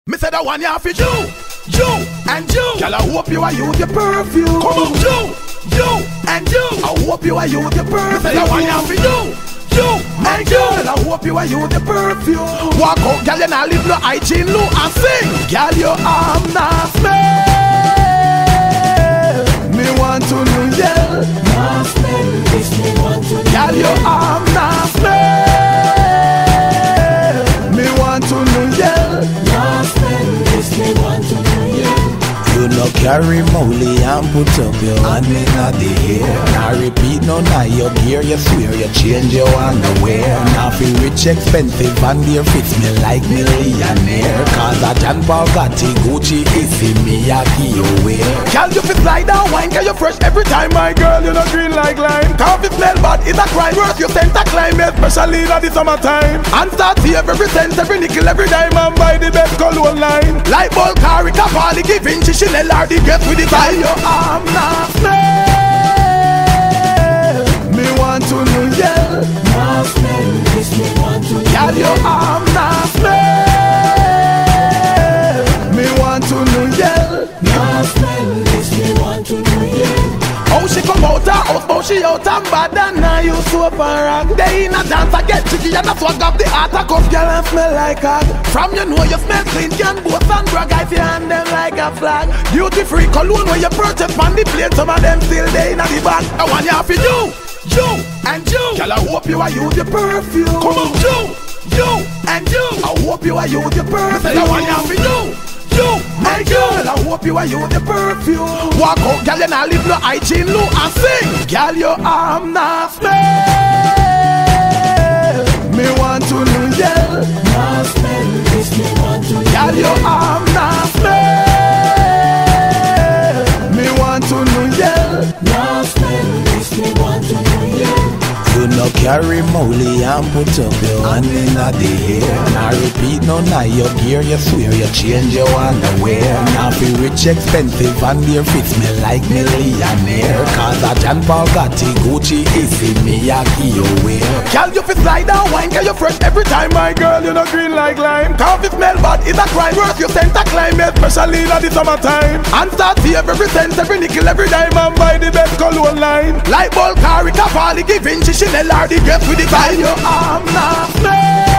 Me said I want you for you, and you. Girl, I hope you are use your perfume. Come on, you, and you. I hope you are use your perfume. Me said I want you for you, and you. Girl, I hope you are use your perfume. Walk out, girl, you not leave no hygiene look and sing. Girl, your arm not smell. Me want to know, yeah. Not smell, this me want to know. Girl, your arm not smell. Me want to know, yeah. Not smell, this me want to know, yeah. You no carry moly and put up your hand in the air. Now repeat no now your gear, you swear you change your underwear. Now feel rich expensive and dear fits me like millionaire. Cause a John Paul Gotti Gucci is in Miyagi you wear. Girl, you fit slide down wine, cause you fresh every time. My girl, you not green like lime. Cause if smell bad, it's a crime. Worth your scent a climb, especially in the summertime. And start to every cent, every nickel, every dime. And buy the best cologne line. Like bulk car, Capali, giving Chanel or the guest with the tie. Your arm not smell. Me want to know, yeah. Not smell, this me want to know. Girl, your arm not smell. Me want to know, yeah. Not smell, this me want to know, yeah. How she come out her house, how she out and bad and now you soap and rag. They in a dance, I get jiggy and I swag up the heart. I cuff girl and smell like hog. From you know you smell clean, can boast and brag. I feel hand them like a flag. Duty free cologne when you purchase on the plate. Some of them still they in the bag. I want you for you, and you. Girl, I hope you are use your perfume. Come on, you, and you. I hope you are use your perfume. I want you for you, my girl, I hope you are use the perfume. Walk out, girl, you not leave no hygiene look and sing. Girl, your arm not smell. Me want to know, yeah. Not smell, this me want to know. Girl, your arm not smell. Me want to know, yeah. Not smell, this me want to know, yeah. You no carry moly and put up your hand in the air. Now repeat no now your gear, you swear you change your underwear. Now feel rich expensive and dear fits me like millionaire. Cause a John Paul Gotti Gucci is in Miyagi you wear. Girl, you fit slide down wine, cause you fresh every time. My girl, you not green like lime. Cause if smell bad, it's a crime. Worth your scent a climb, especially in the summertime. And start to every cent, every nickel, every dime. And buy the best cologne line. Like bulk car, Capali, giving Chanel or the guest with the tie. Your arm not smell.